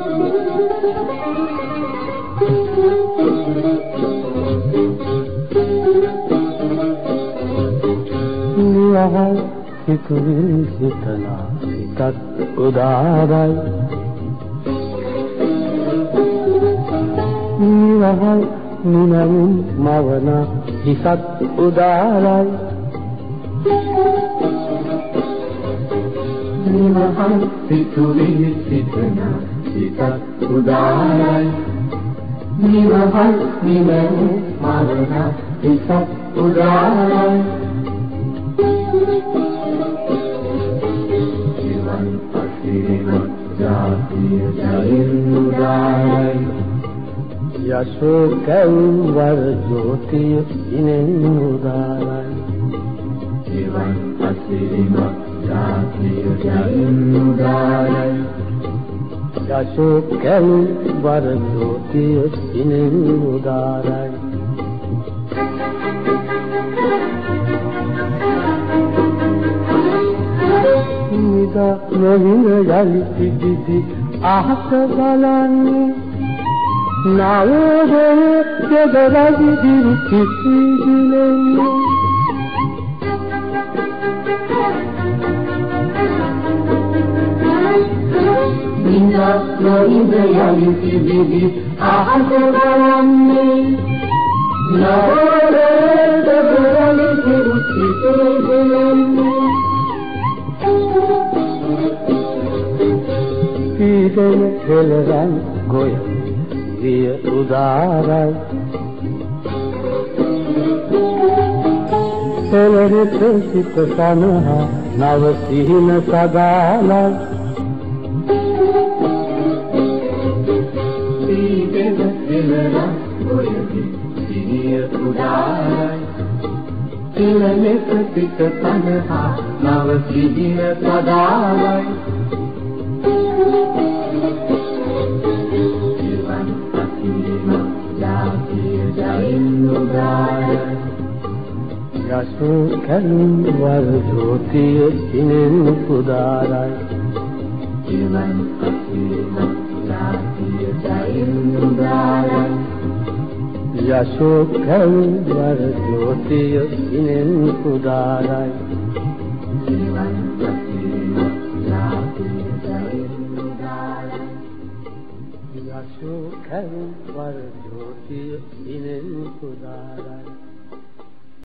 නිවහල් සිතුවිලි සිතනා සිතත් උදාරයි නිවහල් නිනවුම් මවන හිසත් උදාරයි නිවහල් සිතුවිලි සිතනා සිතත් උදාරයි නිවහල් නිනවුම් මවන හිසත් උදාරයි ජීවන් අසිරිමත් ජාතිය ජයෙන් උදාරයි යශෝ කවර ජෝතිය ඉනෙන් උදාරයි ජීවන් අසිරිමත් ජාතිය ජයෙන් උදාරයි යශෝ කවර ජෝතිය ඉනෙන් උදාරයි නොවින යලි සිටිති අහස බලන්නේ නවෝදයේ ජගරදි දිරි කිසිදිලෙන්නේ නිනා නොවින යලි සිටිති අහස බලන්නේ නවෝදයේ ජගරදි දිරි කිසිදිලෙන්නේ පීඩන හෙළරන් ගොය විය උදාරයි සෙලරිත සිත සනහා නව සිහින සදාලයි පීඩන හෙළරන් ගොය විය උදාරයි සෙලරිත සිත සනහා නව සිහින සදාලයි යසෝ කලුම් වර ජෝතිය ඉනෙන් උදාරයි ජීවන් අසිරිමත් ජාතිය ජයෙන් උදාරයි යසෝ කලුම් වර ජෝතිය ඉනෙන් උදාරයි ජීවන් අසිරිමත් ජාතිය ජයෙන් උදාරයි යසෝ කලුම් වර ජෝතිය ඉනෙන් උදාරයි